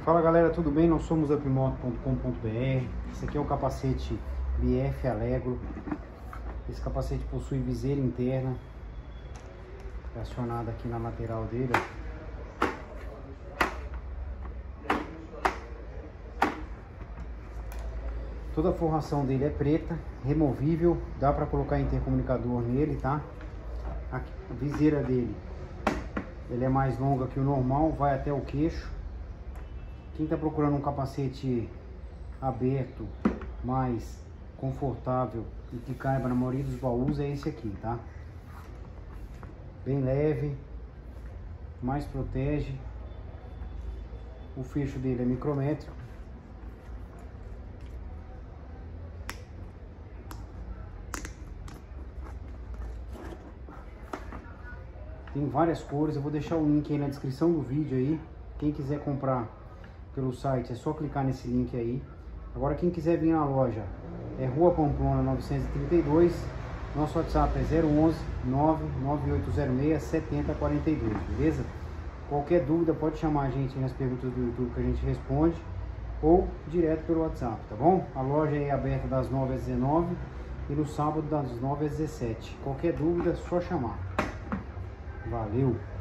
Fala galera, tudo bem? Nós somos upmoto.com.br. Esse aqui é o capacete BF Allegro. Esse capacete possui viseira interna, acionada aqui na lateral dele. Toda a forração dele é preta, removível, dá para colocar intercomunicador nele, tá? A viseira dele, ele é mais longa que o normal, vai até o queixo. Quem está procurando um capacete aberto, mais confortável e que caiba na maioria dos baús, é esse aqui, tá? Bem leve, mais protege. O fecho dele é micrométrico. Tem várias cores, eu vou deixar o link aí na descrição do vídeo aí. Quem quiser comprar pelo site é só clicar nesse link aí. Agora quem quiser vir na loja é Rua Pamplona 932. Nosso WhatsApp é 011 99806 7042, beleza? Qualquer dúvida pode chamar a gente nas perguntas do YouTube que a gente responde, ou direto pelo WhatsApp, tá bom? A loja é aberta das 9 às 19 e no sábado das 9 às 17. Qualquer dúvida é só chamar. Valeu!